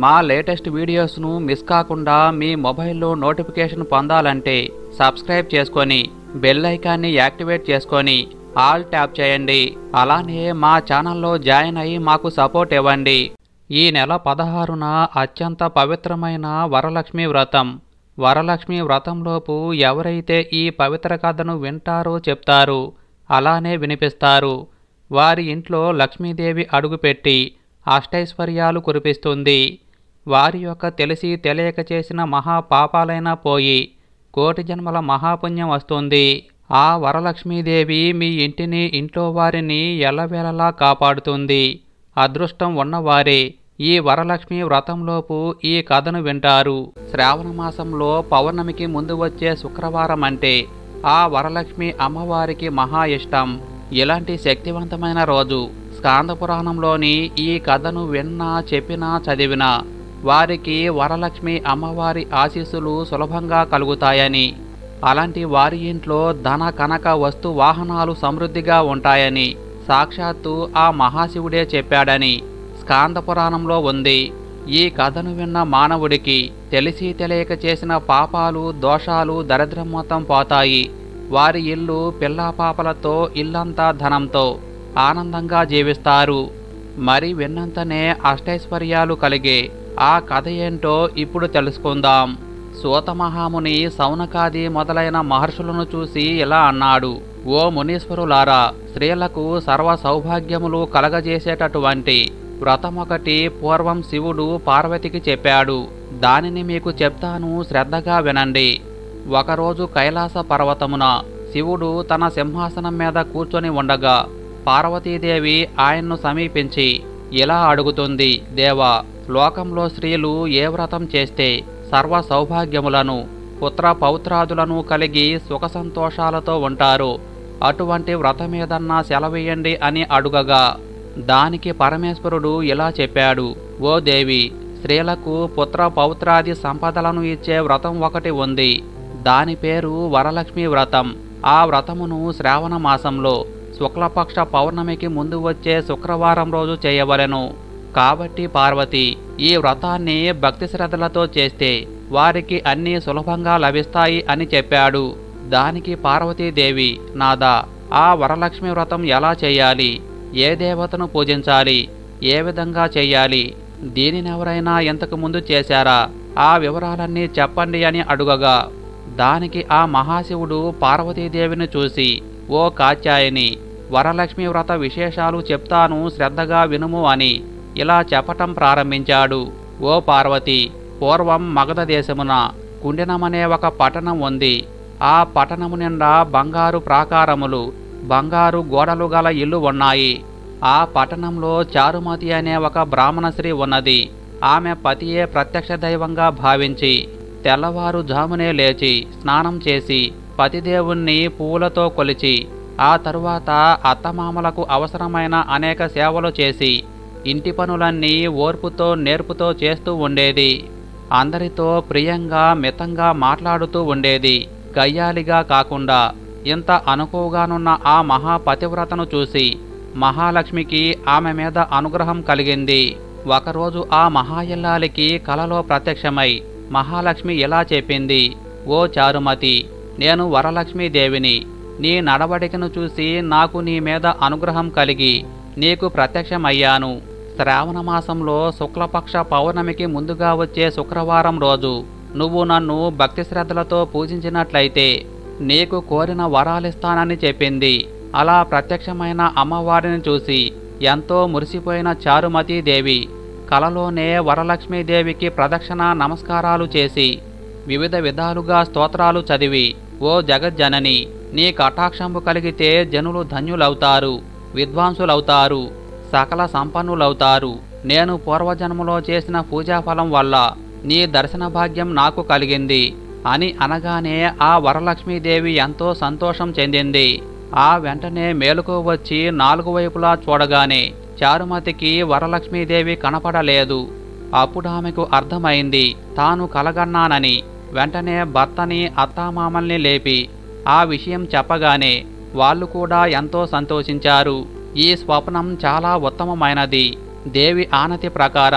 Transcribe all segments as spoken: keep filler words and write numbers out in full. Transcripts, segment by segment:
మా latest వీడియోస్ను miss కాకుండా మీ మొబైల్లో నోటిఫికేషన్ పొందాలంటే సబ్స్క్రైబ్ చేసుకొని బెల్ ఐకాన్ని యాక్టివేట్ చేసుకొని ఆల్ ట్యాప్ చేయండి. అలానే మా ఛానల్లో జాయిన్ అయ్యి మాకు సపోర్ట్ ఇవ్వండి. ఈ నెల పదహారున అత్యంత పవిత్రమైన వరలక్ష్మి వ్రతం. వరలక్ష్మి వ్రతంలోపు ఎవరైతే ఈ పవిత్ర కథను వింటారో చెప్తారు, అలానే వినిపిస్తారు, వారి ఇంట్లో లక్ష్మీదేవి అడుగుపెట్టి అష్టైశ్వర్యాలు కురిపిస్తుంది. వారి యొక్క తెలిసి తెలియక చేసిన మహాపాపాలైనా పోయి కోటి జన్మల మహాపుణ్యం వస్తుంది. ఆ వరలక్ష్మీదేవి మీ ఇంటిని, ఇంట్లో వారిని ఎల్లవేళలా కాపాడుతుంది. అదృష్టం ఉన్నవారే ఈ వరలక్ష్మి వ్రతంలోపు ఈ కథను వింటారు. శ్రావణ మాసంలో పౌర్ణమికి ముందు వచ్చే శుక్రవారం అంటే ఆ వరలక్ష్మి అమ్మవారికి మహా ఇష్టం. ఇలాంటి శక్తివంతమైన రోజు స్కాంద పురాణంలోని ఈ కథను విన్నా, చెప్పినా, చదివినా వారికి వరలక్ష్మి అమ్మవారి ఆశీస్సులు సులభంగా కలుగుతాయని, అలాంటి వారి ఇంట్లో ధన కనక వస్తు వాహనాలు సమృద్ధిగా ఉంటాయని సాక్షాత్తు ఆ మహాశివుడే చెప్పాడని స్కాంద పురాణంలో ఉంది. ఈ కథను విన్న మానవుడికి తెలిసి తెలియక చేసిన పాపాలు, దోషాలు, దరిద్రం మొత్తం పోతాయి. వారి ఇల్లు పిల్లాపాపలతో, ఇల్లంతా ధనంతో ఆనందంగా జీవిస్తారు. మరి విన్నంతనే అష్టైశ్వర్యాలు కలిగే ఆ కథ ఏంటో ఇప్పుడు తెలుసుకుందాం. సూతమహాముని సౌనకాది మొదలైన మహర్షులను చూసి ఇలా అన్నాడు: ఓ మునీశ్వరులారా, స్త్రీలకు సర్వ సౌభాగ్యములు కలగజేసేటటువంటి వ్రతమొకటి పూర్వం శివుడు పార్వతికి చెప్పాడు. దానిని మీకు చెప్తాను, శ్రద్ధగా వినండి. ఒకరోజు కైలాస పర్వతమున శివుడు తన సింహాసనం మీద కూర్చొని ఉండగా పార్వతీదేవి ఆయన్ను సమీపించి ఇలా అడుగుతుంది: దేవా, లోకంలో స్త్రీలు ఏ వ్రతం చేస్తే సర్వ సౌభాగ్యములను, పుత్ర పౌత్రాదులను కలిగి సుఖ సంతోషాలతో ఉంటారు, అటువంటి వ్రతమేదన్నా సెలవేయండి అని అడుగగా దానికి పరమేశ్వరుడు ఇలా చెప్పాడు: ఓ దేవి, స్త్రీలకు పుత్ర పౌత్రాది సంపదలను ఇచ్చే వ్రతం ఒకటి ఉంది. దాని పేరు వరలక్ష్మి వ్రతం. ఆ వ్రతమును శ్రావణ మాసంలో శుక్లపక్ష పౌర్ణమికి ముందు వచ్చే శుక్రవారం రోజు చేయవలెను. కాబట్టి పార్వతి, ఈ వ్రతాన్ని భక్తి శ్రద్ధలతో చేస్తే వారికి అన్నీ సులభంగా లభిస్తాయి అని చెప్పాడు. దానికి పార్వతీదేవి: నాదా, ఆ వరలక్ష్మి వ్రతం ఎలా చేయాలి? ఏ దేవతను పూజించాలి? ఏ విధంగా చెయ్యాలి? దీనినెవరైనా ఇంతకు ముందు చేశారా? ఆ వివరాలన్నీ చెప్పండి అని అడుగగా దానికి ఆ మహాశివుడు పార్వతీదేవిని చూసి: ఓ కాత్యాయని, వరలక్ష్మి వ్రత విశేషాలు చెప్తాను, శ్రద్ధగా వినుము అని ఇలా చెప్పటం ప్రారంభించాడు. ఓ పార్వతి, పూర్వం మగధ దేశమున కుండినమనే ఒక పట్టణం ఉంది. ఆ పట్టణము నిండా బంగారు ప్రాకారములు, బంగారు గోడలు గల ఇల్లు ఉన్నాయి. ఆ పట్టణంలో చారుమతి అనే ఒక బ్రాహ్మణ స్త్రీ ఉన్నది. ఆమె పతియే ప్రత్యక్ష దైవంగా భావించి తెల్లవారుజామునే లేచి స్నానం చేసి పతిదేవుణ్ణి పువ్వులతో కొలిచి ఆ తరువాత అత్తమామలకు అవసరమైన అనేక సేవలు చేసి ఇంటి పనులన్నీ ఓర్పుతో నేర్పుతో చేస్తూ ఉండేది. అందరితో ప్రియంగా మితంగా మాట్లాడుతూ ఉండేది. గయ్యాలిగా కాకుండా ఇంత అనుకువగానున్న ఆ మహాపతివ్రతను చూసి మహాలక్ష్మికి ఆమె మీద అనుగ్రహం కలిగింది. ఒకరోజు ఆ మహాయిల్లాలికి కలలో ప్రత్యక్షమై మహాలక్ష్మి ఇలా చెప్పింది: ఓ చారుమతి, నేను వరలక్ష్మీదేవిని. నీ నడవడికను చూసి నాకు నీ మీద అనుగ్రహం కలిగి నీకు ప్రత్యక్షమయ్యాను. శ్రావణ మాసంలో శుక్లపక్ష పౌర్ణమికి ముందుగా వచ్చే శుక్రవారం రోజు నువ్వు నన్ను భక్తి శ్రద్ధలతో పూజించినట్లయితే నీకు కోరిన వరాలిస్తానని చెప్పింది. అలా ప్రత్యక్షమైన అమ్మవారిని చూసి ఎంతో మురిసిపోయిన చారుమతీదేవి కలలోనే వరలక్ష్మీదేవికి ప్రదక్షిణ నమస్కారాలు చేసి వివిధ విధాలుగా స్తోత్రాలు చదివి: ఓ జగజ్జనని, నీ కటాక్షంబు కలిగితే జనులు ధన్యులవుతారు, విద్వాంసులవుతారు, సకల సంపన్నులవుతారు. నేను పూర్వజన్మలో చేసిన పూజాఫలం వల్ల నీ దర్శన భాగ్యం నాకు కలిగింది అని అనగానే ఆ వరలక్ష్మీదేవి ఎంతో సంతోషం చెందింది. ఆ వెంటనే మేలుకు వచ్చి నాలుగు వైపులా చూడగానే చారుమతికి వరలక్ష్మీదేవి కనపడలేదు. అప్పుడు ఆమెకు అర్థమైంది తాను కలగన్నానని. వెంటనే భర్తని, అత్తామామల్ని లేపి ఆ విషయం చెప్పగానే వాళ్ళు కూడా ఎంతో సంతోషించారు. ఈ స్వప్నం చాలా ఉత్తమమైనది. దేవి ఆనతి ప్రకారం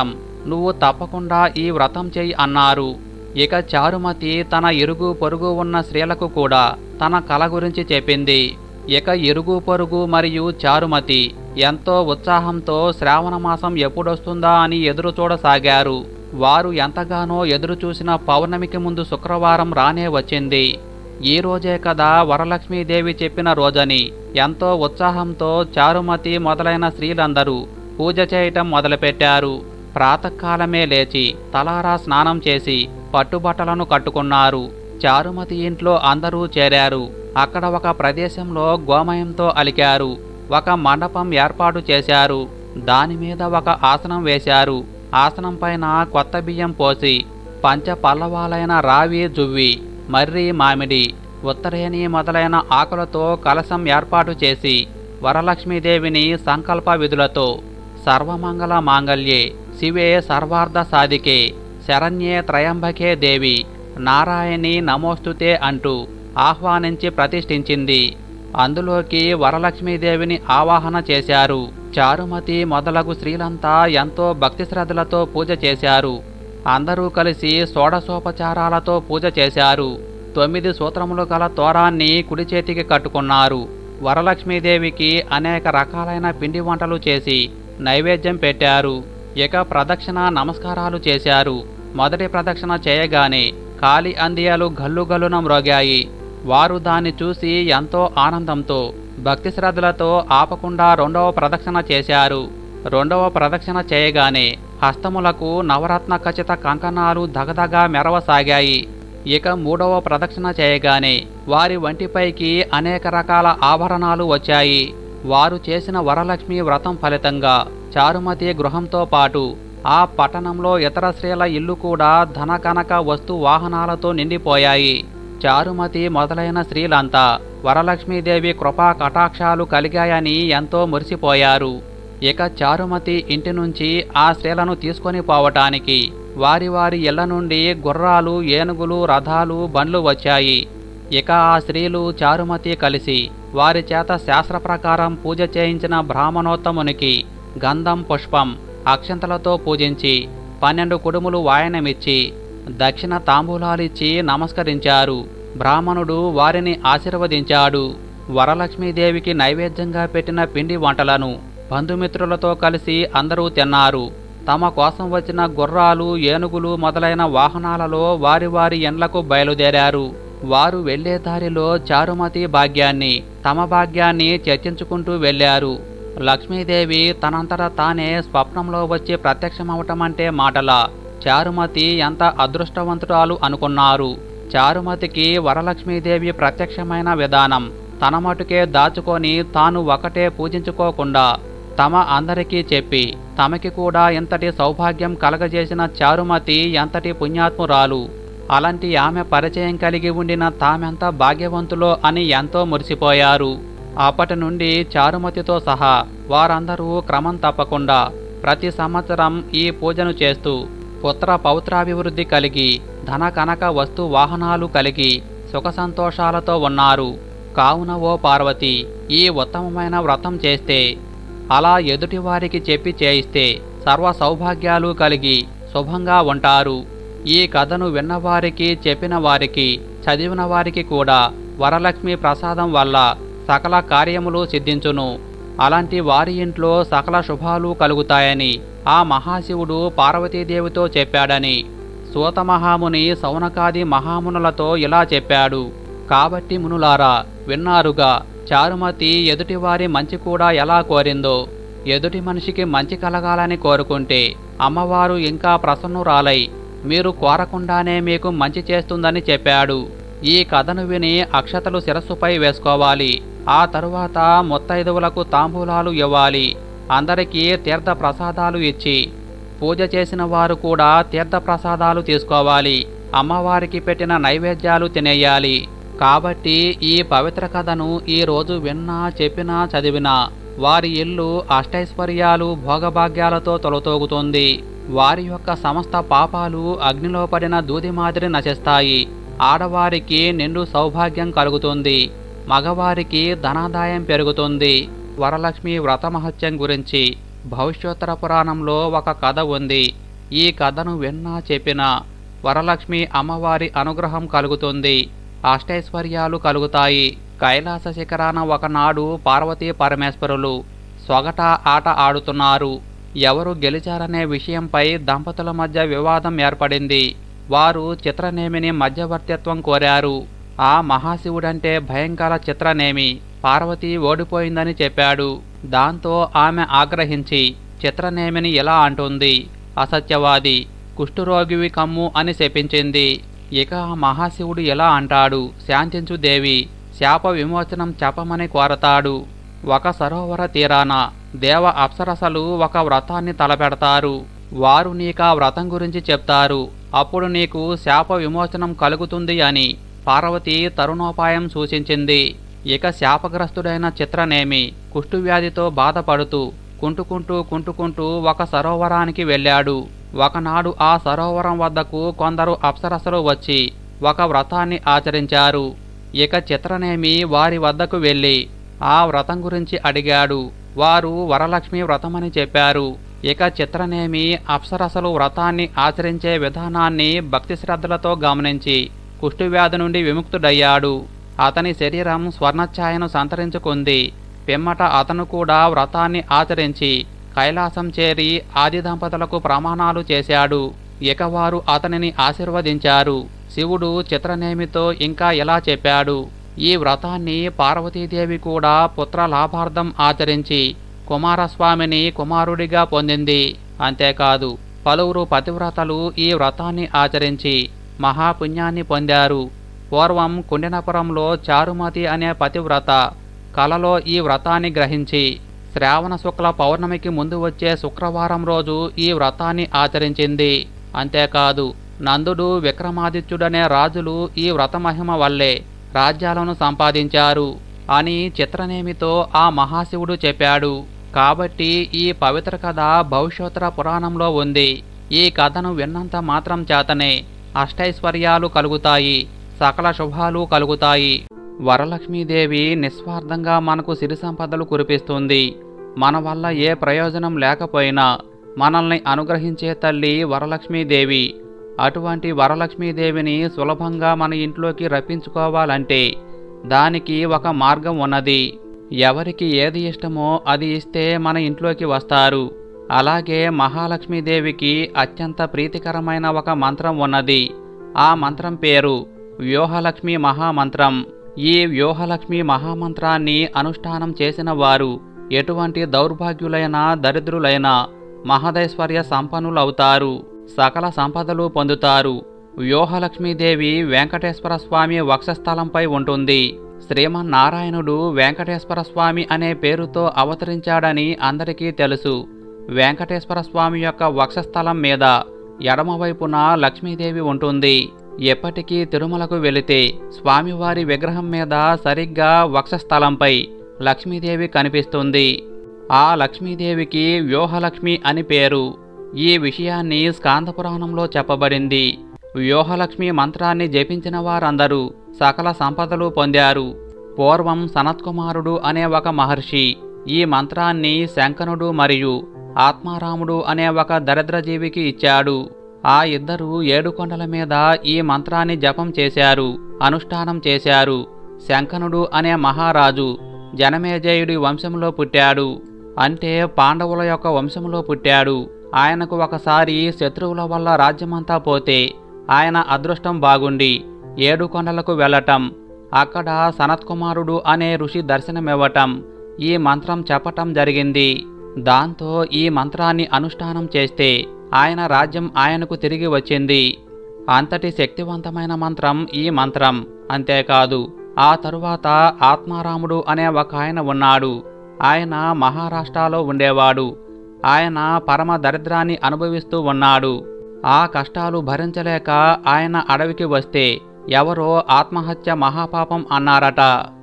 నువ్వు తప్పకుండా ఈ వ్రతం చెయ్యి అన్నారు. ఇక చారుమతి తన ఇరుగు పొరుగు ఉన్న స్త్రీలకు కూడా తన కల గురించి చెప్పింది. ఇక ఇరుగు పొరుగు మరియు చారుమతి ఎంతో ఉత్సాహంతో శ్రావణమాసం ఎప్పుడొస్తుందా అని ఎదురు చూడసాగారు. వారు ఎంతగానో ఎదురుచూసిన పౌర్ణమికి ముందు శుక్రవారం రానే వచ్చింది. ఈ రోజే కదా వరలక్ష్మీదేవి చెప్పిన రోజని ఎంతో ఉత్సాహంతో చారుమతి మొదలైన స్త్రీలందరూ పూజ చేయటం మొదలుపెట్టారు. ప్రాతకాలమే లేచి తలారా స్నానం చేసి పట్టుబట్టలను కట్టుకున్నారు. చారుమతి ఇంట్లో అందరూ చేరారు. అక్కడ ఒక ప్రదేశంలో గోమయంతో అలికారు. ఒక మండపం ఏర్పాటు చేశారు. దానిమీద ఒక ఆసనం వేశారు. ఆసనం పైన కొత్త బియ్యం పోసి పంచ పల్లవాలైన రావి, జువ్వి, మర్రి, మామిడి, ఉత్తరేణి మొదలైన ఆకులతో కలశం ఏర్పాటు చేసి వరలక్ష్మీదేవిని సంకల్ప విధులతో సర్వమంగళ మాంగళ్యే శివే సర్వార్థ సాధికే శరణ్యే త్రయంబకే దేవి నారాయణి నమోస్తుతే అంటూ ఆహ్వానించి ప్రతిష్ఠించింది. అందులోకి వరలక్ష్మీదేవిని ఆవాహన చేశారు. చారుమతి మొదలగు స్త్రీలంతా ఎంతో భక్తి శ్రద్ధలతో పూజ చేశారు. అందరూ కలిసి షోడశోపచారాలతో పూజ చేశారు. తొమ్మిది సూత్రములు గల తోరాన్ని కుడి చేతికి కట్టుకున్నారు. వరలక్ష్మీదేవికి అనేక రకాలైన పిండి వంటలు చేసి నైవేద్యం పెట్టారు. ఇక ప్రదక్షిణ నమస్కారాలు చేశారు. మొదటి ప్రదక్షిణ చేయగానే కాలి అందియాలు గల్లుగల్లున మ్రోగాయి. వారు దాన్ని చూసి ఎంతో ఆనందంతో భక్తి శ్రద్ధలతో ఆపకుండా రెండవ ప్రదక్షిణ చేశారు. రెండవ ప్రదక్షిణ చేయగానే హస్తములకు నవరత్న ఖచ్చిత కంకణాలు దగదగా మెరవసాగాయి. ఇక మూడవ ప్రదక్షిణ చేయగానే వారి వంటిపైకి అనేక రకాల ఆభరణాలు వచ్చాయి. వారు చేసిన వరలక్ష్మి వ్రతం ఫలితంగా చారుమతి గృహంతో పాటు ఆ పట్టణంలో ఇతర స్త్రీల ఇల్లు కూడా ధన కనక వస్తు వాహనాలతో నిండిపోయాయి. చారుమతి మొదలైన స్త్రీలంతా వరలక్ష్మీదేవి కృపా కటాక్షాలు కలిగాయని ఎంతో మురిసిపోయారు. ఇక చారుమతి ఇంటి నుంచి ఆ స్త్రీలను తీసుకొని పోవటానికి వారి వారి ఇళ్ల నుండి గుర్రాలు, ఏనుగులు, రథాలు, బండ్లు వచ్చాయి. ఇక ఆ స్త్రీలు చారుమతి కలిసి వారి చేత శాస్త్ర ప్రకారం పూజ చేయించిన బ్రాహ్మణోత్తమునికి గంధం, పుష్పం, అక్షంతలతో పూజించి పన్నెండు కుడుములు వాయనమిచ్చి దక్షిణ తాంబూలాలిచ్చి నమస్కరించారు. బ్రాహ్మణుడు వారిని ఆశీర్వదించాడు. వరలక్ష్మీదేవికి నైవేద్యంగా పెట్టిన పిండి వంటలను బంధుమిత్రులతో కలిసి అందరూ తిన్నారు. తమ కోసం వచ్చిన గుర్రాలు, ఏనుగులు మొదలైన వాహనాలలో వారి వారి ఇండ్లకు బయలుదేరారు. వారు వెళ్లే దారిలో చారుమతి భాగ్యాన్ని, తమ భాగ్యాన్ని చర్చించుకుంటూ వెళ్లారు. లక్ష్మీదేవి తనంతట తానే స్వప్నంలో వచ్చి ప్రత్యక్షమవటం అంటే మాటలా చారుమతి ఎంత అదృష్టవంతురాలు అనుకున్నారు. చారుమతికి వరలక్ష్మీదేవి ప్రత్యక్షమైన విధానం తన మటుకే దాచుకొని తాను ఒకటే పూజించుకోకుండా తమ అందరికీ చెప్పి తమకి కూడా ఇంతటి సౌభాగ్యం కలగజేసిన చారుమతి ఎంతటి పుణ్యాత్మురాలు. అలాంటి ఆమె పరిచయం కలిగి ఉండిన తామెంత భాగ్యవంతులో అని ఎంతో మురిసిపోయారు. అప్పటి నుండి చారుమతితో సహా వారందరూ క్రమం తప్పకుండా ప్రతి సంవత్సరం ఈ పూజను చేస్తూ పుత్ర పౌత్రాభివృద్ధి కలిగి ధన కనక వస్తు వాహనాలు కలిగి సుఖ సంతోషాలతో ఉన్నారు. కావున ఓ పార్వతి, ఈ ఉత్తమమైన వ్రతం చేస్తే, అలా ఎదుటివారికి చెప్పి చేయిస్తే సర్వ సౌభాగ్యాలు కలిగి శుభంగా ఉంటారు. ఈ కథను విన్నవారికి, చెప్పిన వారికి, చదివిన వారికి కూడా వరలక్ష్మి ప్రసాదం వల్ల సకల కార్యములు సిద్ధించును. అలాంటి వారి ఇంట్లో సకల శుభాలు కలుగుతాయని ఆ మహాశివుడు పార్వతీదేవితో చెప్పాడని సూత మహాముని సౌనకాది మహామునులతో ఇలా చెప్పాడు. కాబట్టి మునులారా విన్నారుగా, చారుమతి ఎదుటివారి మంచి కూడా ఎలా కోరిందో. ఎదుటి మనిషికి మంచి కలగాలని కోరుకుంటే అమ్మవారు ఇంకా ప్రసన్నురాలై మీరు కోరకుండానే మీకు మంచి చేస్తుందని చెప్పాడు. ఈ కథను విని అక్షతలు శిరస్సుపై వేసుకోవాలి. ఆ తరువాత ముత్తైదువులకు తాంబూలాలు ఇవ్వాలి. అందరికీ తీర్థ ప్రసాదాలు ఇచ్చి పూజ చేసిన వారు కూడా తీర్థ ప్రసాదాలు తీసుకోవాలి. అమ్మవారికి పెట్టిన నైవేద్యాలు తినేయాలి. కాబట్టి ఈ పవిత్ర కథను ఈ రోజు విన్నా, చెప్పినా, చదివినా వారి ఇల్లు అష్టైశ్వర్యాలు, భోగభాగ్యాలతో తొలతూగుతుంది. వారి యొక్క సమస్త పాపాలు అగ్నిలో పడిన దూది మాదిరి నశిస్తాయి. ఆడవారికి నిండు సౌభాగ్యం కలుగుతుంది. మగవారికి ధనాదాయం పెరుగుతుంది. వరలక్ష్మి వ్రత మహత్యం గురించి భవిష్యోత్తర పురాణంలో ఒక కథ ఉంది. ఈ కథను విన్నా చెప్పినా వరలక్ష్మి అమ్మవారి అనుగ్రహం కలుగుతుంది, అష్టైశ్వర్యాలు కలుగుతాయి. కైలాస శిఖరాన ఒకనాడు పార్వతీ పరమేశ్వరులు సొగట ఆట ఆడుతున్నారు. ఎవరు గెలిచారనే విషయంపై దంపతుల మధ్య వివాదం ఏర్పడింది. వారు చిత్రనేమిని మధ్యవర్తిత్వం కోరారు. ఆ మహాశివుడంటే భయంకర చిత్రనేమి పార్వతి ఓడిపోయిందని చెప్పాడు. దాంతో ఆమె ఆగ్రహించి చిత్రనేమిని ఇలా అంటుంది, అసత్యవాది, కుష్ఠరోగివి కమ్ము అని శపించింది. ఇక ఆ మహాశివుడు ఇలా అంటాడు, శాంతించు దేవి, శాప విమోచనం చెప్పమని కోరతాడు. ఒక సరోవర తీరాన దేవ అప్సరసలు ఒక వ్రతాన్ని తలపెడతారు. వారు నీకా వ్రతం గురించి చెప్తారు. అప్పుడు నీకు శాప విమోచనం కలుగుతుంది అని పార్వతి తరుణోపాయం సూచించింది. ఇక శాపగ్రస్తుడైన చిత్రనేమి కుష్ఠువ్యాధితో బాధపడుతూ కుంటుకుంటూ కుంటుకుంటూ ఒక సరోవరానికి వెళ్ళాడు. ఒకనాడు ఆ సరోవరం వద్దకు కొందరు అప్సరసలు వచ్చి ఒక వ్రతాన్ని ఆచరించారు. ఇక చిత్రనేమి వారి వద్దకు వెళ్ళి ఆ వ్రతం గురించి అడిగాడు. వారు వరలక్ష్మి వ్రతమని చెప్పారు. ఇక చిత్రనేమి అప్సరసలు వ్రతాన్ని ఆచరించే విధానాన్ని భక్తి శ్రద్ధలతో గమనించి కుష్ఠువ్యాధి నుండి విముక్తుడయ్యాడు. అతని శరీరం స్వర్ణఛాయను సంతరించుకుంది. పిమ్మట అతను కూడా వ్రతాన్ని ఆచరించి కైలాసం చేరి ఆది దంపతులకు ప్రమాణాలు చేశాడు. ఇక వారు అతనిని ఆశీర్వదించారు. శివుడు చిత్రనేమితో ఇంకా ఇలా చెప్పాడు, ఈ వ్రతాన్ని పార్వతీదేవి కూడా పుత్ర లాభార్థం ఆచరించి కుమారస్వామిని కుమారుడిగా పొందింది. అంతేకాదు పలువురు పతివ్రతలు ఈ వ్రతాన్ని ఆచరించి మహాపుణ్యాన్ని పొందారు. పూర్వం కుండినపురంలో చారుమతి అనే పతివ్రత కలలో ఈ వ్రతాన్ని గ్రహించి శ్రావణ శుక్ల పౌర్ణమికి ముందు వచ్చే శుక్రవారం రోజు ఈ వ్రతాన్ని ఆచరించింది. అంతేకాదు నందుడు విక్రమాదిత్యుడనే రాజులు ఈ వ్రతమహిమ వల్లే రాజ్యాలను సంపాదించారు అని చిత్రనేమితో ఆ మహాశివుడు చెప్పాడు. కాబట్టి ఈ పవిత్ర కథ భవిష్యోత్తర పురాణంలో ఉంది. ఈ కథను విన్నంత మాత్రం చేతనే అష్టైశ్వర్యాలు కలుగుతాయి, సకల శుభాలు కలుగుతాయి. వరలక్ష్మీదేవి నిస్వార్థంగా మనకు సిరి సంపదలు కురిపిస్తుంది. మన వల్ల ఏ ప్రయోజనం లేకపోయినా మనల్ని అనుగ్రహించే తల్లి వరలక్ష్మీదేవి. అటువంటి వరలక్ష్మీదేవిని సులభంగా మన ఇంట్లోకి రప్పించుకోవాలంటే దానికి ఒక మార్గం ఉన్నది. ఎవరికి ఏది ఇష్టమో అది ఇస్తే మన ఇంట్లోకి వస్తారు. అలాగే మహాలక్ష్మీదేవికి అత్యంత ప్రీతికరమైన ఒక మంత్రం ఉన్నది. ఆ మంత్రం పేరు వ్యూహలక్ష్మి మహామంత్రం. ఈ వ్యూహలక్ష్మి మహామంత్రాన్ని అనుష్ఠానం చేసిన వారు ఎటువంటి దౌర్భాగ్యులైన దరిద్రులైన మహదైశ్వర్య సంపన్నులవుతారు, సకల సంపదలు పొందుతారు. వ్యూహలక్ష్మీదేవి వెంకటేశ్వర స్వామి వక్షస్థలంపై ఉంటుంది. శ్రీమన్నారాయణుడు వెంకటేశ్వర స్వామి అనే పేరుతో అవతరించాడని అందరికీ తెలుసు. వెంకటేశ్వర స్వామి యొక్క వక్షస్థలం మీద ఎడమవైపున లక్ష్మీదేవి ఉంటుంది. ఎప్పటికీ తిరుమలకు వెళితే స్వామివారి విగ్రహం మీద సరిగ్గా వక్షస్థలంపై లక్ష్మీదేవి కనిపిస్తుంది. ఆ లక్ష్మీదేవికి వ్యూహలక్ష్మి అని పేరు. ఈ విషయాన్ని స్కాందపురాణంలో చెప్పబడింది. వ్యూహలక్ష్మి మంత్రాన్ని జపించిన వారందరూ సకల సంపదలు పొందారు. పూర్వం సనత్కుమారుడు అనే ఒక మహర్షి ఈ మంత్రాన్ని శంకనుడు మరియు ఆత్మారాముడు అనే ఒక దరిద్రజీవికి ఇచ్చాడు. ఆ ఇద్దరు ఏడుకొండల మీద ఈ మంత్రాన్ని జపం చేశారు, అనుష్ఠానం చేశారు. శంకనుడు అనే మహారాజు జనమేజయుడి వంశంలో పుట్టాడు. అంటే పాండవుల యొక్క వంశంలో పుట్టాడు. ఆయనకు ఒకసారి శత్రువుల వల్ల రాజ్యమంతా పోతే ఆయన అదృష్టం బాగుండి ఏడుకొండలకు వెళ్ళటం, అక్కడ సనత్కుమారుడు అనే ఋషి దర్శనమివ్వటం, ఈ మంత్రం చెప్పటం జరిగింది. దాంతో ఈ మంత్రాన్ని అనుష్ఠానం చేస్తే ఆయన రాజ్యం ఆయనకు తిరిగి వచ్చింది. అంతటి శక్తివంతమైన మంత్రం ఈ మంత్రం. అంతేకాదు ఆ తరువాత ఆత్మారాముడు అనే ఒక ఆయన ఉన్నాడు. ఆయన మహారాష్ట్రలో ఉండేవాడు. ఆయన పరమ దరిద్రాన్ని అనుభవిస్తూ ఉన్నాడు. ఆ కష్టాలు భరించలేక ఆయన అడవికి వస్తే ఎవరో ఆత్మహత్య మహాపాపం అన్నారట.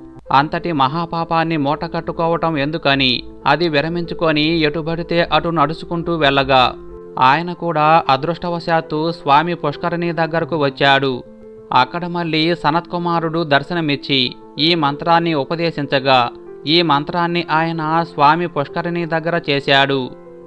అంతటి మహాపాపాన్ని మూటకట్టుకోవటం ఎందుకని అది విరమించుకొని ఎటుబడితే అటు నడుచుకుంటూ వెళ్ళగా ఆయన కూడా అదృష్టవశాత్తు స్వామి పుష్కరిణి దగ్గరకు వచ్చాడు. అక్కడ మళ్ళీ సనత్కుమారుడు దర్శనమిచ్చి ఈ మంత్రాన్ని ఉపదేశించగా ఈ మంత్రాన్ని ఆయన స్వామి పుష్కరిణి దగ్గర చేశాడు.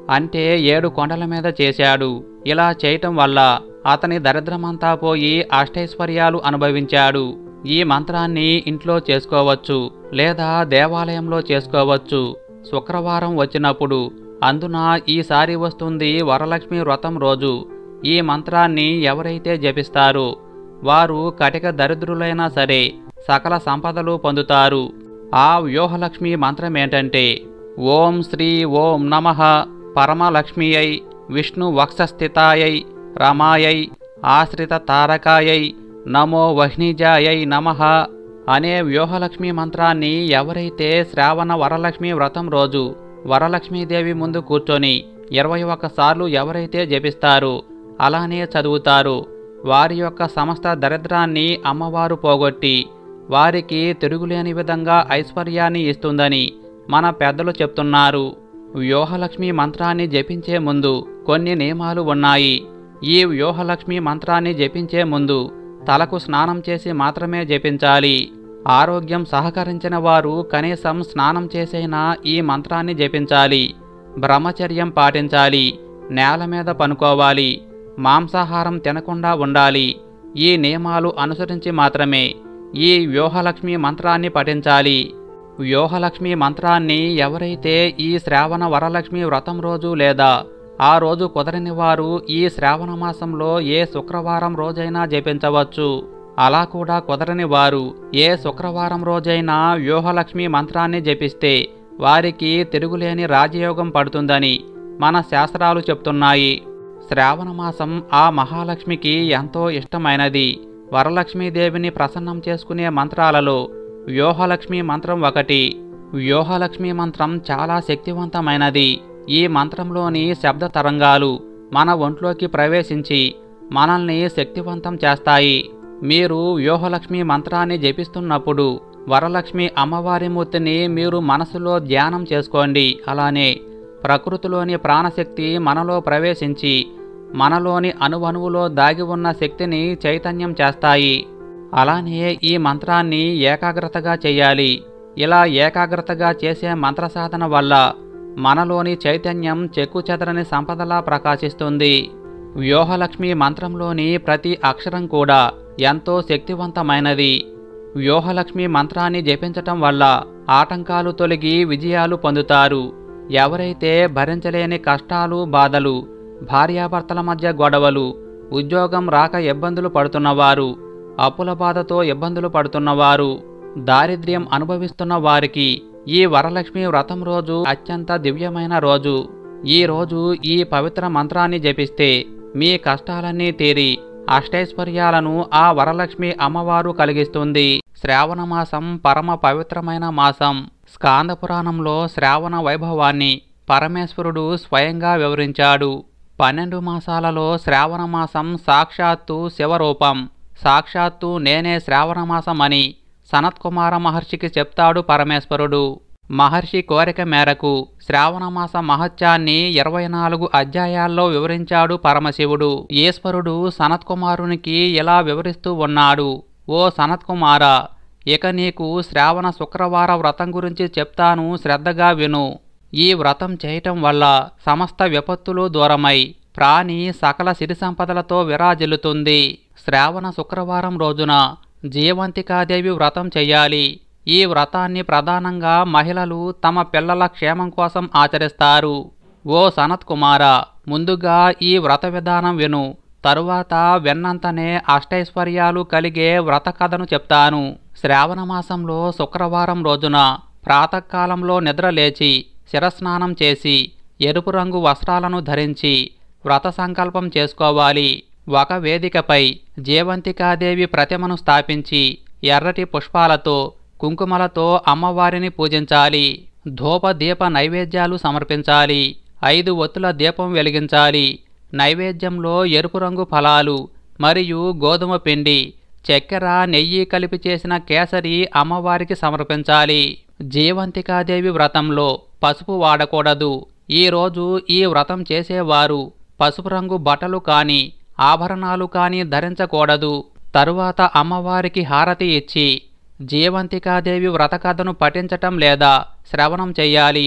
అంటే ఏడు కొండల మీద చేశాడు. ఇలా చేయటం వల్ల అతని దరిద్రమంతా పోయి అష్టైశ్వర్యాలు అనుభవించాడు. ఈ మంత్రాన్ని ఇంట్లో చేసుకోవచ్చు లేదా దేవాలయంలో చేసుకోవచ్చు. శుక్రవారం వచ్చినప్పుడు, అందున ఈసారి వస్తుంది వరలక్ష్మి వ్రతం రోజు, ఈ మంత్రాన్ని ఎవరైతే జపిస్తారో వారు కటిక దరిద్రులైనా సరే సకల సంపదలు పొందుతారు. ఆ వ్యూహలక్ష్మి మంత్రం ఏంటంటే, ఓం శ్రీ ఓం నమః పరమలక్ష్మియై విష్ణు వక్షస్థితాయై రమాయై ఆశ్రిత తారకాయై నమో వహ్నిజాయై నమః అనే వ్యూహలక్ష్మి మంత్రాన్ని ఎవరైతే శ్రావణ వరలక్ష్మి వ్రతం రోజు వరలక్ష్మీదేవి ముందు కూర్చొని ఇరవై ఒక్కసార్లు ఎవరైతే జపిస్తారో, అలానే చదువుతారో, వారి యొక్క సమస్త దరిద్రాన్ని అమ్మవారు పోగొట్టి వారికి తిరుగులేని విధంగా ఐశ్వర్యాన్ని ఇస్తుందని మన పెద్దలు చెప్తున్నారు. వ్యూహలక్ష్మి మంత్రాన్ని జపించే ముందు కొన్ని నియమాలు ఉన్నాయి. ఈ వ్యూహలక్ష్మి మంత్రాన్ని జపించే ముందు తలకు స్నానం చేసి మాత్రమే జపించాలి. ఆరోగ్యం సహకరించిన వారు కనీసం స్నానం చేసైనా ఈ మంత్రాన్ని జపించాలి. బ్రహ్మచర్యం పాటించాలి. నేల మీద పనుకోవాలి. మాంసాహారం తినకుండా ఉండాలి. ఈ నియమాలు అనుసరించి మాత్రమే ఈ వ్యూహలక్ష్మి మంత్రాన్ని పఠించాలి. వ్యూహలక్ష్మి మంత్రాన్ని ఎవరైతే ఈ శ్రావణ వరలక్ష్మి వ్రతం రోజు లేదా ఆ రోజు కుదరని వారు ఈ శ్రావణ మాసంలో ఏ శుక్రవారం రోజైనా జపించవచ్చు. అలా కూడా కుదరని వారు ఏ శుక్రవారం రోజైనా వ్యూహలక్ష్మి మంత్రాన్ని జపిస్తే వారికి తిరుగులేని రాజయోగం పడుతుందని మన శాస్త్రాలు చెప్తున్నాయి. శ్రావణ మాసం ఆ మహాలక్ష్మికి ఎంతో ఇష్టమైనది. వరలక్ష్మీదేవిని ప్రసన్నం చేసుకునే మంత్రాలలో వ్యూహలక్ష్మి మంత్రం ఒకటి. వ్యూహలక్ష్మి మంత్రం చాలా శక్తివంతమైనది. ఈ మంత్రంలోని శబ్ద తరంగాలు మన ఒంట్లోకి ప్రవేశించి మనల్ని శక్తివంతం చేస్తాయి. మీరు వ్యూహలక్ష్మి మంత్రాన్ని జపిస్తున్నప్పుడు వరలక్ష్మి అమ్మవారి మూర్తిని మీరు మనసులో ధ్యానం చేసుకోండి. అలానే ప్రకృతిలోని ప్రాణశక్తి మనలో ప్రవేశించి మనలోని అణువణువులో దాగి ఉన్న శక్తిని చైతన్యం చేస్తాయి. అలానే ఈ మంత్రాన్ని ఏకాగ్రతగా చేయాలి. ఇలా ఏకాగ్రతగా చేసే మంత్ర సాధన వల్ల మనలోని చైతన్యం చెక్కుచెదరని సంపదలా ప్రకాశిస్తుంది. వ్యూహలక్ష్మి మంత్రంలోని ప్రతి అక్షరం కూడా ఎంతో శక్తివంతమైనది. వ్యూహలక్ష్మి మంత్రాన్ని జపించటం వల్ల ఆటంకాలు తొలగి విజయాలు పొందుతారు. ఎవరైతే భరించలేని కష్టాలు, బాధలు, భార్యాభర్తల మధ్య గొడవలు, ఉద్యోగం రాక ఇబ్బందులు పడుతున్నవారు, అప్పుల బాధతో ఇబ్బందులు పడుతున్నవారు, దారిద్ర్యం అనుభవిస్తున్న వారికి ఈ వరలక్ష్మి వ్రతం రోజు అత్యంత దివ్యమైన రోజు. ఈ రోజు ఈ పవిత్ర మంత్రాన్ని జపిస్తే మీ కష్టాలన్నీ తీరి అష్టైశ్వర్యాలను ఆ వరలక్ష్మి అమ్మవారు కలిగిస్తుంది. శ్రావణ మాసం పరమ పవిత్రమైన మాసం. స్కాంద పురాణంలో శ్రావణ వైభవాన్ని పరమేశ్వరుడు స్వయంగా వివరించాడు. పన్నెండు మాసాలలో శ్రావణ మాసం సాక్షాత్తు శివరూపం. సాక్షాత్తు నేనే శ్రావణమాసం అని సనత్కుమార మహర్షికి చెప్తాడు పరమేశ్వరుడు. మహర్షి కోరిక మేరకు శ్రావణమాస మహత్యాన్ని ఇరవై నాలుగు అధ్యాయాల్లో వివరించాడు పరమశివుడు. ఈశ్వరుడు సనత్కుమారునికి ఇలా వివరిస్తూ ఉన్నాడు. ఓ సనత్కుమార, ఇక నీకు శ్రావణ శుక్రవార వ్రతం గురించి చెప్తాను, శ్రద్ధగా విను. ఈ వ్రతం చేయటం వల్ల సమస్త విపత్తులు దూరమై ప్రాణి సకల సిరి సంపదలతో విరాజిల్లుతుంది. శ్రావణ శుక్రవారం రోజున జీవంతికాదేవి వ్రతం చెయ్యాలి. ఈ వ్రతాన్ని ప్రధానంగా మహిళలు తమ పిల్లల క్షేమం కోసం ఆచరిస్తారు. ఓ సనత్కుమార, ముందుగా ఈ వ్రత విధానం విను. తరువాత వెన్నంతనే అష్టైశ్వర్యాలు కలిగే వ్రత కథను చెప్తాను. శ్రావణ మాసంలో శుక్రవారం రోజున ప్రాతకాలంలో నిద్రలేచి శిరస్నానం చేసి ఎరుపు రంగు వస్త్రాలను ధరించి వ్రత సంకల్పం చేసుకోవాలి. ఒక వేదికపై జీవంతికాదేవి ప్రతిమను స్థాపించి ఎర్రటి పుష్పాలతో కుంకుమలతో అమ్మవారిని పూజించాలి. ధూప దీప నైవేద్యాలు సమర్పించాలి. ఐదు ఒత్తుల దీపం వెలిగించాలి. నైవేద్యంలో ఎరుపు రంగు ఫలాలు మరియు గోధుమ పిండి, చక్కెర, నెయ్యి కలిపి చేసిన కేసరి అమ్మవారికి సమర్పించాలి. జీవంతికాదేవి వ్రతంలో పసుపు వాడకూడదు. ఈరోజు ఈ వ్రతం చేసేవారు పసుపు రంగు బట్టలు కానీ ఆభరణాలు కానీ ధరించకూడదు. తరువాత అమ్మవారికి హారతి ఇచ్చి జీవంతికాదేవి వ్రతకథను పఠించటం లేదా శ్రవణం చెయ్యాలి.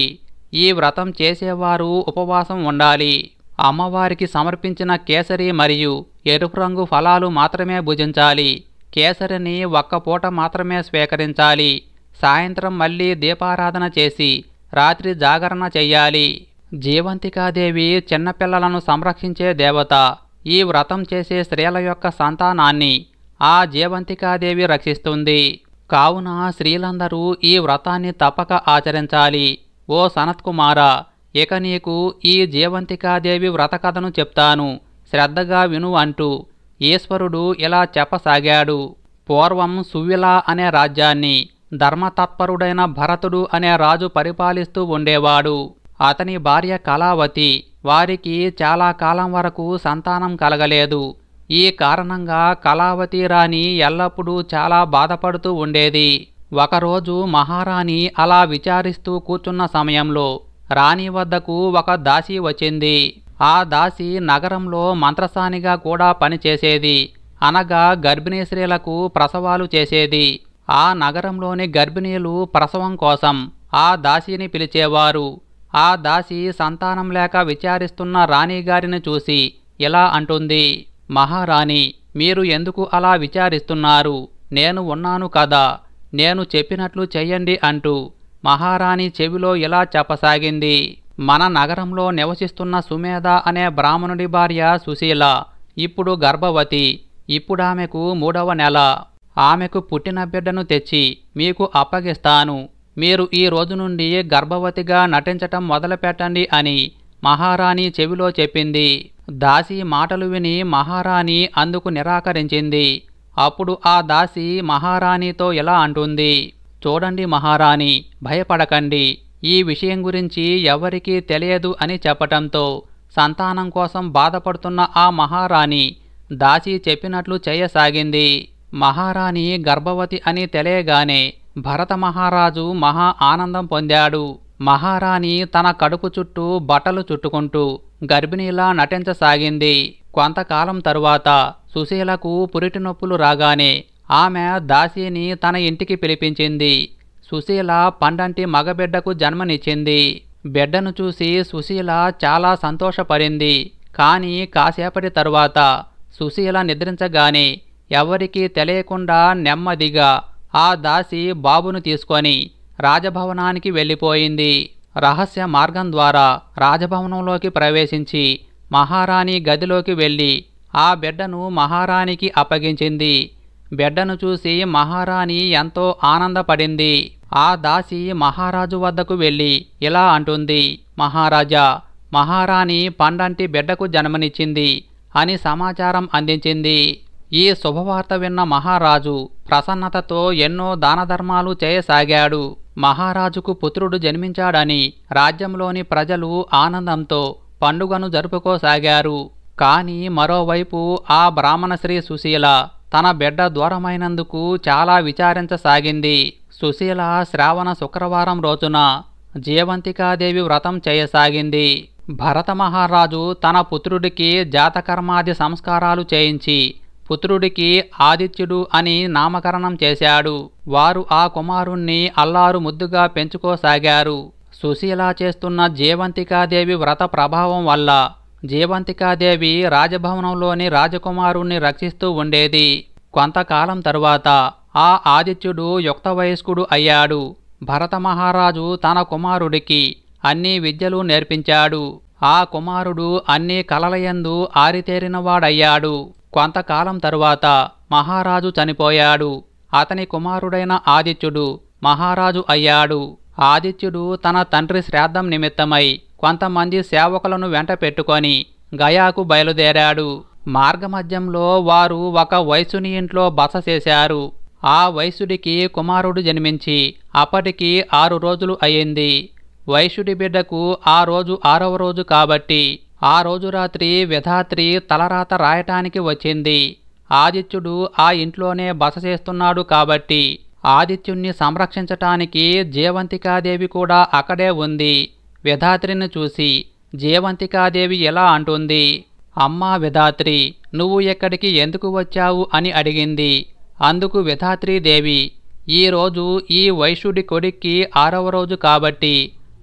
ఈ వ్రతం చేసేవారు ఉపవాసం ఉండాలి. అమ్మవారికి సమర్పించిన కేసరి మరియు ఎరుపు రంగు ఫలాలు మాత్రమే భుజించాలి. కేసరిని ఒక్క పూట మాత్రమే స్వీకరించాలి. సాయంత్రం మళ్ళీ దీపారాధన చేసి రాత్రి జాగరణ చెయ్యాలి. జీవంతికాదేవి చిన్నపిల్లలను సంరక్షించే దేవత. ఈ వ్రతం చేసే స్త్రీల యొక్క సంతానాన్ని ఆ జీవంతికాదేవి రక్షిస్తుంది. కావున స్త్రీలందరూ ఈ వ్రతాన్ని తప్పక ఆచరించాలి. ఓ సనత్కుమార, ఇక నీకు ఈ జీవంతికాదేవి వ్రత కథను చెప్తాను, శ్రద్ధగా విను అంటూ ఈశ్వరుడు ఇలా చెప్పసాగాడు. పూర్వం సువిల అనే రాజ్యాన్ని ధర్మతత్పరుడైన భరతుడు అనే రాజు పరిపాలిస్తూ ఉండేవాడు. అతని భార్య కళావతి. వారికి చాలా కాలం వరకు సంతానం కలగలేదు. ఈ కారణంగా కళావతి రాణి ఎల్లప్పుడూ చాలా బాధపడుతూ ఉండేది. ఒకరోజు మహారాణి అలా విచారిస్తూ కూర్చున్న సమయంలో రాణి వద్దకు ఒక దాసి వచ్చింది. ఆ దాసి నగరంలో మంత్రసానిగా కూడా పనిచేసేది. అనగా గర్భిణీ స్త్రీలకు ప్రసవాలు చేసేది. ఆ నగరంలోని గర్భిణీలు ప్రసవం కోసం ఆ దాసిని పిలిచేవారు. ఆ దాసి సంతానం లేక విచారిస్తున్న రాణిగారిని చూసి ఇలా అంటుంది, మహారాణి, మీరు ఎందుకు అలా విచారిస్తున్నారు? నేను ఉన్నాను కదా, నేను చెప్పినట్లు చెయ్యండి అంటూ మహారాణి చెవిలో ఇలా చెప్పసాగింది. మన నగరంలో నివసిస్తున్న సుమేధ అనే బ్రాహ్మణుడి భార్య సుశీల ఇప్పుడు గర్భవతి. ఇప్పుడామెకు మూడవ నెల. ఆమెకు పుట్టిన బిడ్డను తెచ్చి మీకు అప్పగిస్తాను. మీరు ఈ రోజు నుండి గర్భవతిగా నటించటం మొదలుపెట్టండి అని మహారాణి చెవిలో చెప్పింది. దాసి మాటలు విని మహారాణి అందుకు నిరాకరించింది. అప్పుడు ఆ దాసి మహారాణితో ఇలా అంటుంది, చూడండి మహారాణి, భయపడకండి. ఈ విషయం గురించి ఎవరికీ తెలియదు అని చెప్పటంతో సంతానం కోసం బాధపడుతున్న ఆ మహారాణి దాసి చెప్పినట్లు చేయసాగింది. మహారాణి గర్భవతి అని తెలియగానే భరత మహారాజు మహా ఆనందం పొందాడు. మహారాణి తన కడుపు చుట్టూ బట్టలు చుట్టుకుంటూ గర్భిణీలా నటించసాగింది. కొంతకాలం తరువాత సుశీలకు పురిటి నొప్పులు రాగానే ఆమె దాసిని తన ఇంటికి పిలిపించింది. సుశీల పండంటి మగబిడ్డకు జన్మనిచ్చింది. బిడ్డను చూసి సుశీల చాలా సంతోషపడింది. కానీ కాసేపటి తరువాత సుశీల నిద్రించగానే ఎవరికీ తెలియకుండా నెమ్మదిగా ఆ దాసి బాబును తీసుకొని రాజభవనానికి వెళ్ళిపోయింది. రహస్య మార్గం ద్వారా రాజభవనంలోకి ప్రవేశించి మహారాణి గదిలోకి వెళ్ళి ఆ బిడ్డను మహారాణికి అప్పగించింది. బిడ్డను చూసి మహారాణి ఎంతో ఆనందపడింది. ఆ దాసి మహారాజు వద్దకు వెళ్ళి ఇలా అంటుంది, మహారాజా, మహారాణి పండంటి బిడ్డకు జన్మనిచ్చింది అని సమాచారం అందించింది. ఈ శుభవార్త విన్న మహారాజు ప్రసన్నతతో ఎన్నో దానధర్మాలు చేయసాగాడు. మహారాజుకు పుత్రుడు జన్మించాడని రాజ్యంలోని ప్రజలు ఆనందంతో పండుగను జరుపుకోసాగారు. కాని మరోవైపు ఆ బ్రాహ్మణశ్రీ సుశీల తన బిడ్డ దూరమైనందుకు చాలా విచారించసాగింది. సుశీల శ్రావణ శుక్రవారం రోజున జీవంతికాదేవి వ్రతం చేయసాగింది. భరత మహారాజు తన పుత్రుడికి జాతకర్మాది సంస్కారాలు చేయించి పుత్రుడికి ఆదిత్యుడు అని నామకరణం చేశాడు. వారు ఆ కుమారుణ్ణి అల్లారు ముద్దుగా పెంచుకోసాగారు. సుశీల చేస్తున్న జీవంతికాదేవి వ్రత ప్రభావం వల్ల జీవంతికాదేవి రాజభవనంలోని రాజకుమారుణ్ణి రక్షిస్తూ ఉండేది. కొంతకాలం తరువాత ఆ ఆదిత్యుడు యుక్త వయస్కుడు అయ్యాడు. భరత మహారాజు తన కుమారుడికి అన్ని విద్యలు నేర్పించాడు. ఆ కుమారుడు అన్ని కలలయందు ఆరితేరినవాడయ్యాడు. కొంతకాలం తరువాత మహారాజు చనిపోయాడు. అతని కుమారుడైన ఆదిత్యుడు మహారాజు అయ్యాడు. ఆదిత్యుడు తన తండ్రి శ్రాద్ధం నిమిత్తమై కొంతమంది సేవకులను వెంట పెట్టుకొని గయాకు బయలుదేరాడు. మార్గమధ్యంలో వారు ఒక వైశ్యుని ఇంట్లో బస చేశారు. ఆ వైశ్యుడికి కుమారుడు జన్మించి అప్పటికి ఆరు రోజులు అయింది. వైశ్యుడి బిడ్డకు ఆ రోజు ఆరవ రోజు కాబట్టి ఆ రోజు రాత్రి విధాత్రి తలరాత రాయటానికి వచ్చింది. ఆదిత్యుడు ఆ ఇంట్లోనే బస చేస్తున్నాడు కాబట్టి ఆదిత్యుణ్ణి సంరక్షించటానికి జీవంతికాదేవి కూడా అక్కడే ఉంది. విధాత్రిని చూసి జీవంతికాదేవి ఎలా అంటుంది, అమ్మా విధాత్రి, నువ్వు ఎక్కడికి ఎందుకు వచ్చావు అని అడిగింది. అందుకు విధాత్రీదేవి, ఈరోజు ఈ వైశ్యుడి కొడుక్కి ఆరవ రోజు కాబట్టి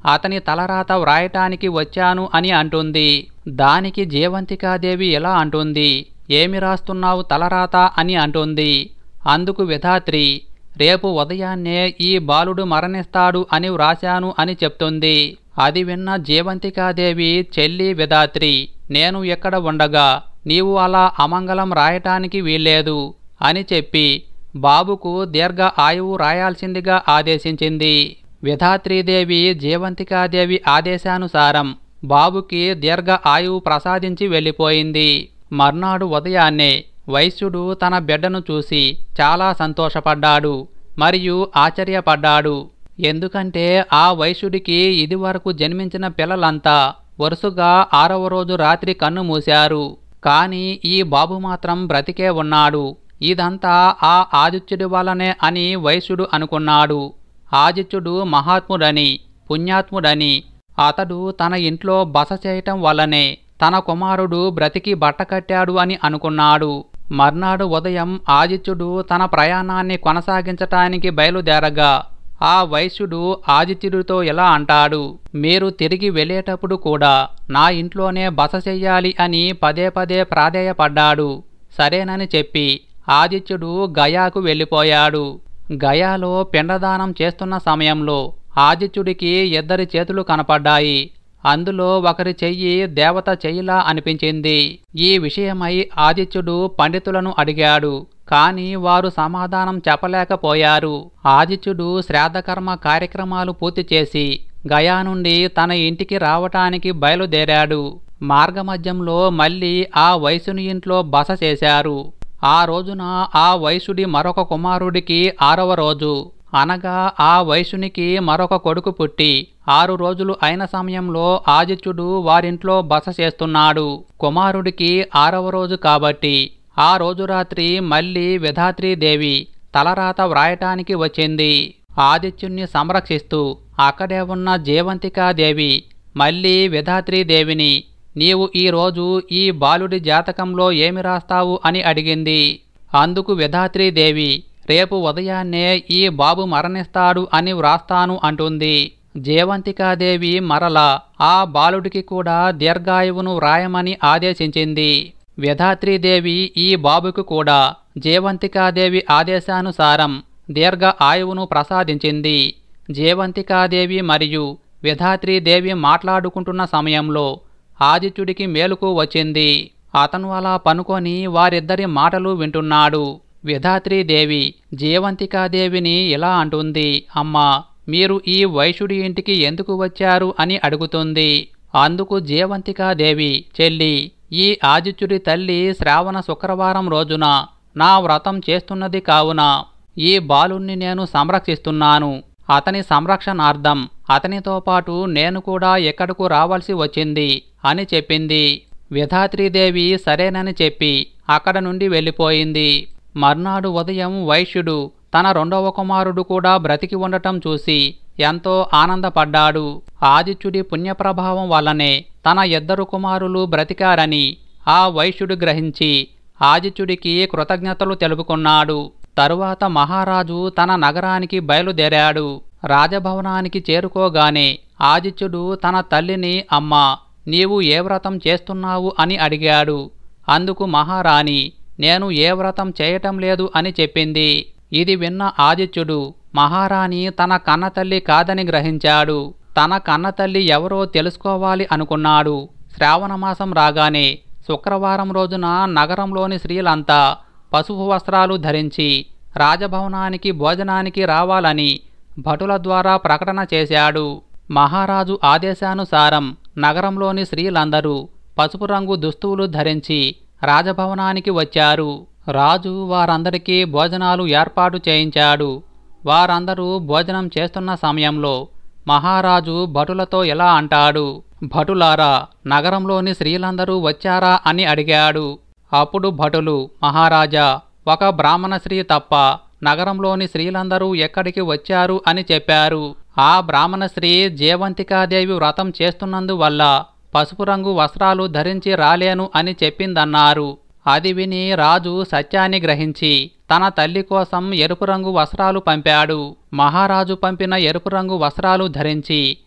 అతని తలరాత వ్రాయటానికి వచ్చాను అని అంటుంది. దానికి జయవంతికాదేవి ఎలా అంటుంది, ఏమి రాస్తున్నావు తలరాత అని అంటుంది. అందుకు విధాత్రి, రేపు ఉదయాన్నే ఈ బాలుడు మరణిస్తాడు అని వ్రాశాను అని చెప్తుంది. అది విన్న జయవంతికాదేవి, చెల్లి విధాత్రి, నేను ఎక్కడ ఉండగా నీవు అలా అమంగళం రాయటానికి వీల్లేదు అని చెప్పి బాబుకు దీర్ఘ ఆయువు రాయాల్సిందిగా ఆదేశించింది. విధాత్రీదేవి జయవంతికాదేవి ఆదేశానుసారం బాబుకి దీర్ఘ ఆయువు ప్రసాదించి వెళ్ళిపోయింది. మర్నాడు ఉదయాన్నే వైశ్యుడు తన బిడ్డను చూసి చాలా సంతోషపడ్డాడు మరియు ఆశ్చర్యపడ్డాడు. ఎందుకంటే ఆ వైశ్యుడికి ఇదివరకు జన్మించిన పిల్లలంతా వరుసగా ఆరవ రోజు రాత్రి కన్ను మూశారు. కాని ఈ బాబు మాత్రం బ్రతికే ఉన్నాడు. ఇదంతా ఆ ఆదిత్యుడి వల్లనే అని వైశ్యుడు అనుకున్నాడు. ఆదిత్యుడు మహాత్ముడని, పుణ్యాత్ముడని, అతడు తన ఇంట్లో బస చేయటం వల్లనే తన కుమారుడు బ్రతికి బట్టకట్టాడు అని అనుకున్నాడు. మర్నాడు ఉదయం ఆదిత్యుడు తన ప్రయాణాన్ని కొనసాగించటానికి బయలుదేరగా ఆ వైశ్యుడు ఆదిత్యుడితో ఇలా అంటాడు, మీరు తిరిగి వెళ్ళేటప్పుడు కూడా నా ఇంట్లోనే బస చెయ్యాలి అని పదే పదే ప్రాధేయపడ్డాడు. సరేనని చెప్పి ఆదిత్యుడు గయాకు వెళ్ళిపోయాడు. గయాలో పిండదానం చేస్తున్న సమయంలో ఆదిత్యుడికి ఇద్దరి చేతులు కనపడ్డాయి. అందులో ఒకరి చెయ్యి దేవత చెయ్యిలా అనిపించింది. ఈ విషయమై ఆదిత్యుడు పండితులను అడిగాడు. కాని వారు సమాధానం చెప్పలేకపోయారు. ఆదిత్యుడు శ్రాద్ధకర్మ కార్యక్రమాలు పూర్తి చేసి గయా నుండి తన ఇంటికి రావటానికి బయలుదేరాడు. మార్గమధ్యంలో మళ్ళీ ఆ వైశ్యుని ఇంట్లో బస చేశారు. ఆ రోజున ఆ వైశ్యుడి మరొక కుమారుడికి ఆరవ రోజు, అనగా ఆ వైశ్యునికి మరొక కొడుకు పుట్టి ఆరు రోజులు అయిన సమయంలో ఆదిత్యుడు వారింట్లో బస చేస్తున్నాడు. కుమారుడికి ఆరవ రోజు కాబట్టి ఆ రోజు రాత్రి మళ్ళీ విధాత్రీదేవి తలరాత వ్రాయటానికి వచ్చింది. ఆదిత్యుణ్ణి సంరక్షిస్తూ అక్కడే ఉన్న జయవంతికాదేవి మళ్ళీ విధాత్రీదేవిని, నీవు ఈరోజు ఈ బాలుడి జాతకంలో ఏమి రాస్తావు అని అడిగింది. అందుకు విధాత్రీదేవి, రేపు ఉదయాన్నే ఈ బాబు మరణిస్తాడు అని వ్రాస్తాను అంటుంది. జయవంతికాదేవి మరలా ఆ బాలుడికి కూడా దీర్ఘాయువును వ్రాయమని ఆదేశించింది. విధాత్రీదేవి ఈ బాబుకు కూడా జయవంతికాదేవి ఆదేశానుసారం దీర్ఘ ఆయువును ప్రసాదించింది. జయవంతికాదేవి మరియు విధాత్రీదేవి మాట్లాడుకుంటున్న సమయంలో ఆదిత్యుడికి మేలుకు వచ్చింది. అతను అలా పనుకొని వారిద్దరి మాటలు వింటున్నాడు. విధాత్రీదేవి జయవంతికాదేవిని ఇలా అంటుంది, అమ్మా, మీరు ఈ వైశ్యుడి ఇంటికి ఎందుకు వచ్చారు అని అడుగుతుంది. అందుకు జయవంతికాదేవి, చెల్లి, ఈ ఆదిత్యుడి తల్లి శ్రావణ శుక్రవారం రోజున నా వ్రతం చేస్తున్నది కావున ఈ బాలుణ్ణి నేను సంరక్షిస్తున్నాను. అతని సంరక్షణార్థం అతనితో పాటు నేను కూడా ఎక్కడకు రావాల్సి వచ్చింది అని చెప్పింది. విధాత్రీదేవి సరేనని చెప్పి అక్కడ నుండి వెళ్ళిపోయింది. మర్నాడు ఉదయం వైశ్యుడు తన రెండవ కుమారుడు కూడా బ్రతికి ఉండటం చూసి ఎంతో ఆనందపడ్డాడు. ఆదిత్యుడి పుణ్యప్రభావం వల్లనే తన ఇద్దరు కుమారులు బ్రతికారని ఆ వైశ్యుడు గ్రహించి ఆదిత్యుడికి కృతజ్ఞతలు తెలుపుకున్నాడు. తరువాత మహారాజు తన నగరానికి బయలుదేరాడు. రాజభవనానికి చేరుకోగానే ఆదిత్యుడు తన తల్లిని, అమ్మా, నీవు ఏ వ్రతం చేస్తున్నావు అని అడిగాడు. అందుకు మహారాణి, నేను ఏ వ్రతం చేయటం లేదు అని చెప్పింది. ఇది విన్న ఆదిత్యుడు మహారాణి తన కన్నతల్లి కాదని గ్రహించాడు. తన కన్నతల్లి ఎవరో తెలుసుకోవాలి అనుకున్నాడు. శ్రావణమాసం రాగానే శుక్రవారం రోజున నగరంలోని స్త్రీలంతా పసుపు వస్త్రాలు ధరించి రాజభవనానికి భోజనానికి రావాలని భటుల ద్వారా ప్రకటన చేశాడు. మహారాజు ఆదేశానుసారం నగరంలోని స్త్రీలందరూ పసుపు రంగు దుస్తువులు ధరించి రాజభవనానికి వచ్చారు. రాజు వారందరికీ భోజనాలు ఏర్పాటు చేయించాడు. వారందరూ భోజనం చేస్తున్న సమయంలో మహారాజు భటులతో ఇలా అంటాడు, భటులారా, నగరంలోని స్త్రీలందరూ వచ్చారా అని అడిగాడు. అప్పుడు భటులు, మహారాజా, ఒక బ్రాహ్మణ స్త్రీ తప్ప నగరంలోని స్త్రీలందరూ ఎక్కడికి వచ్చారు అని చెప్పారు. ఆ బ్రాహ్మణ స్త్రీ జయవంతికాదేవి వ్రతం చేస్తున్నందువల్ల పసుపు రంగు వస్త్రాలు ధరించి రాలేను అని చెప్పిందన్నారు. అది విని రాజు సత్యాన్ని గ్రహించి తన తల్లి కోసం ఎరుపు రంగు వస్త్రాలు పంపాడు. మహారాజు పంపిన ఎరుపు రంగు వస్త్రాలు ధరించి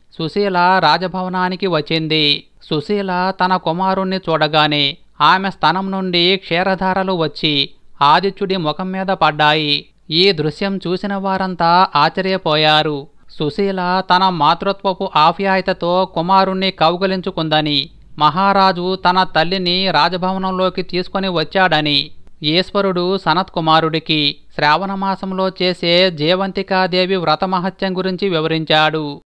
సుశీల రాజభవనానికి వచ్చింది. సుశీల తన కుమారుణ్ణి చూడగానే ఆమె స్తనం నుండి క్షీరధారలు వచ్చి ఆదిత్యుడి ముఖం మీద పడ్డాయి. ఈ దృశ్యం చూసిన వారంతా ఆశ్చర్యపోయారు. సుశీల తన మాతృత్వపు ఆప్యాయతతో కుమారుణ్ణి కౌగలించుకుందని, మహారాజు తన తల్లిని రాజభవనంలోకి తీసుకొని వచ్చాడని, ఈశ్వరుడు సనత్ కుమారుడికి శ్రావణమాసంలో చేసే జేవంతికాదేవి వ్రతమహత్యం గురించి వివరించాడు.